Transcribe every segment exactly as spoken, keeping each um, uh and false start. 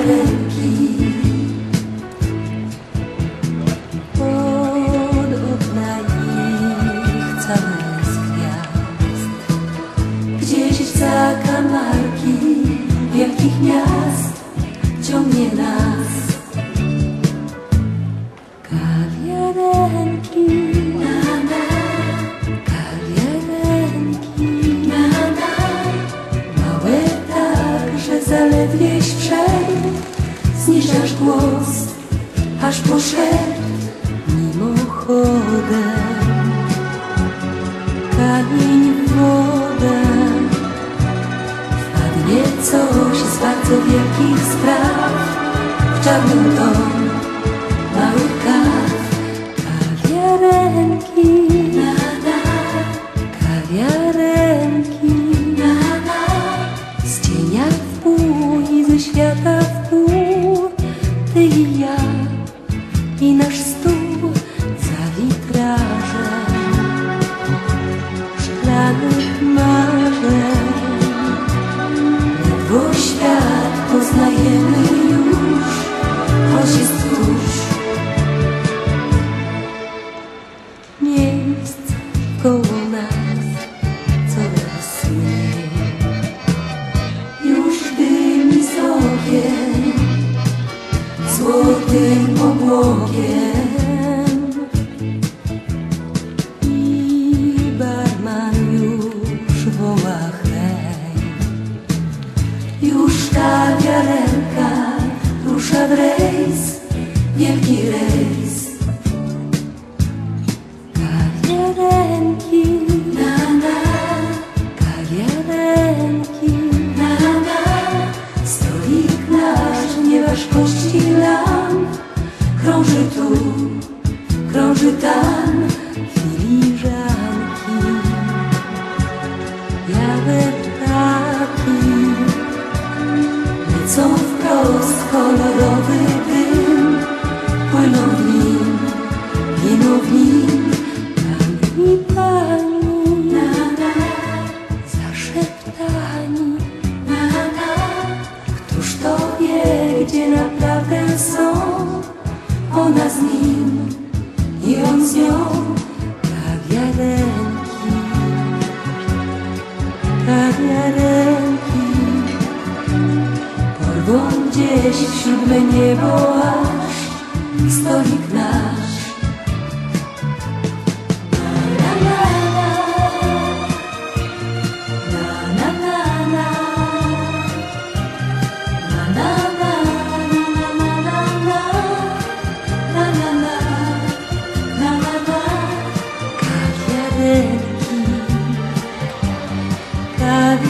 kawiarenki. Od okna ich całe z gwiazd, gdzieś za kamarki wielkich miast ciągnie nas kawiarenki. Na, na, kawiarenki. Na, na, małe tak, że zaledwie śprzej zniżasz głos, aż poszedł mimochodem kamień w wodę. Wpadnie coś z bardzo wielkich spraw w czarnym dom małych kaw. Kawiarenki, na, na, kawiarenki, na, na, z cienia w pół i ze świata w pół. Ty i ja i nasz stół za witrażem szklanych marzeń. Ledwo świat poznajemy już, choć jest tuż. Miejsc koło nas coraz mniej. Już dymi z okien złotym obłokiem i barman już woła hej. Już kawiarenka rusza w rejs, wielki rejs. Kawiarenki, na, na, kawiarenki, na, na, stolik nasz nie ważkości lamp. Krąży tu, krąży tam filiżanki. Białe ptaki lecą wprost, kolorowy dym. Płyną w nim, giną w nim pani, pani, na, na, zaszeptani, na, na. Któż to wie, gdzie naprawdę są? Ona z nim i on z nią. Kawiarenki, kawiarenki porwą gdzieś w siódme niebo aż stolik nasz. Na, na, na, na, na, na, na, na, na, na, na, na, na. Kawiarenki,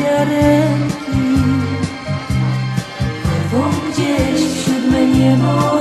kawiarenki porwą gdzieś w siódme niebo.